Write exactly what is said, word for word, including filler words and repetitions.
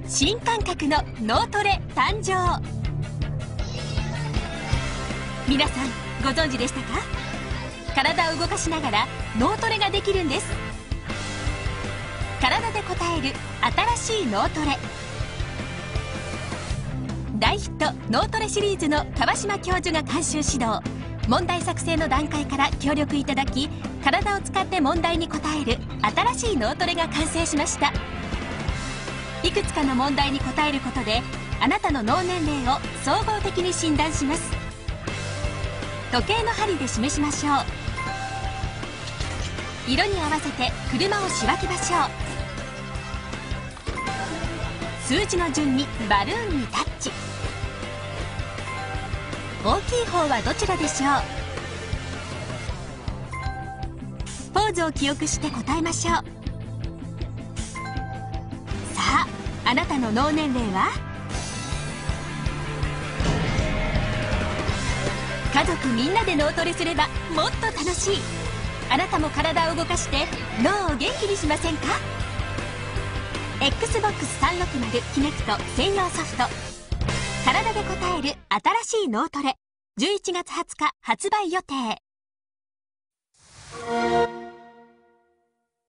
新感覚の脳トレ誕生。皆さんご存知でしたか？体を動かしながら脳トレができるんです。体で答える新しい脳トレ。大ヒット脳トレシリーズの川島教授が監修指導、問題作成の段階から協力いただき、体を使って問題に答える新しい脳トレが完成しました。いくつかの問題に答えることで、あなたの脳年齢を総合的に診断します。時計の針で示しましょう。色に合わせて車を仕分けましょう。数字の順にバルーンにタッチ。大きい方はどちらでしょう？ポーズを記憶して答えましょう。さあ、あなたの脳年齢は？家族みんなで脳トレすればもっと楽しい。あなたも体を動かして脳を元気にしませんか？ エックスボックスさんびゃくろくじゅう キネクト専用ソフト、体で答える新しい脳トレ、じゅういちがつはつか発売予定。